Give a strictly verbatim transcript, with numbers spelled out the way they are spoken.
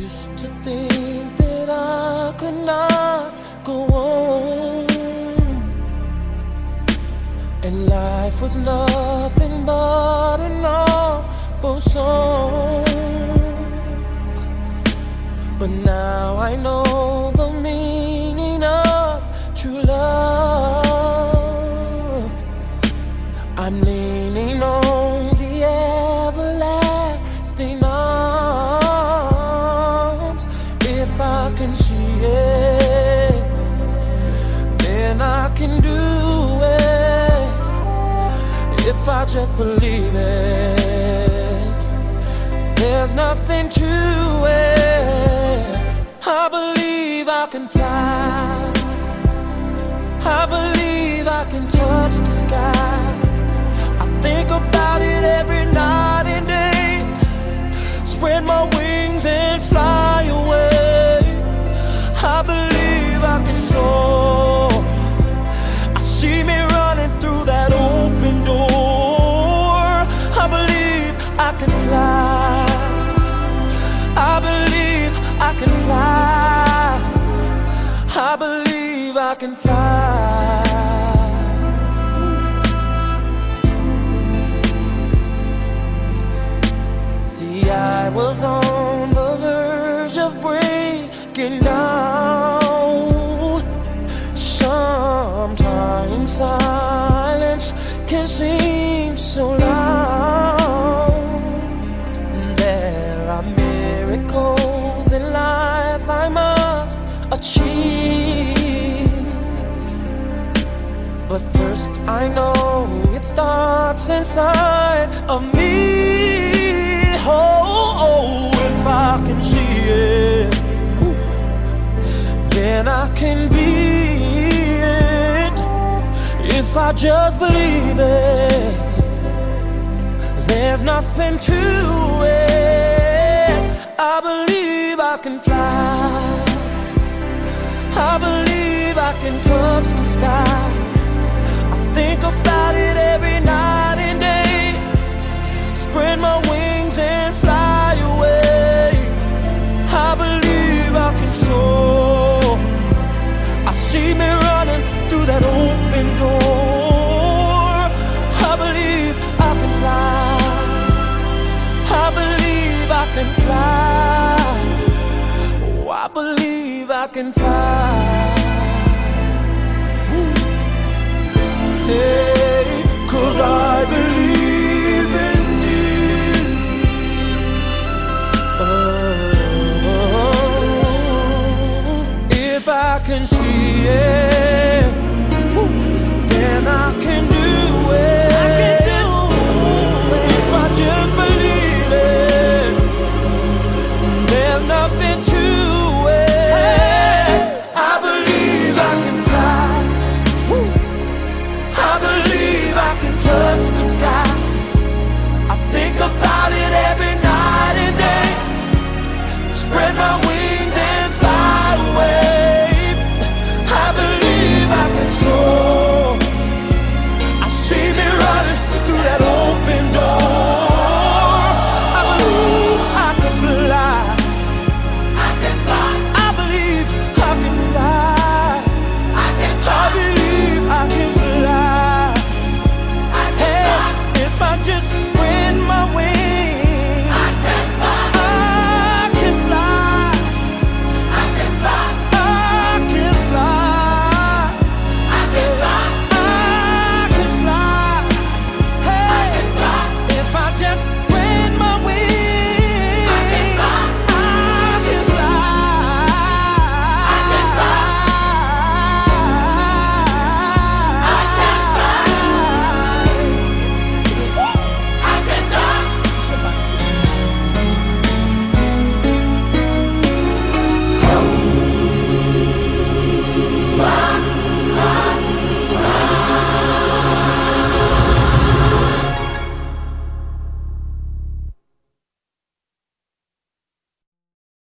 used to think that I could not go on, and life was nothing but an awful song. But now I know the meaning of true love. I'm leaning on the everlasting arms. If I can see it, then I can do it. If I just believe it, there's nothing to it. I believe I can fly. I believe I can touch the sky. I think about it every night and day. Spread my wings and fly away. I believe I can soar. I see me running through that open door. I believe I can fly. I believe I can fly. I believe I can fly. See, I was on the verge of breaking down. Sometimes silence can seem so loud. There are miracles in life I must achieve, but first I know it starts inside of me. Oh, oh, if I can see it, then I can be it. If I just believe it, there's nothing to it. I believe I can fly. I believe I can touch the sky. I think about it every night and day. Spread my wings and fly away. I believe I can soar. I see me running through that open door. I believe I can fly. I believe I can fly. Oh, I believe I can fly.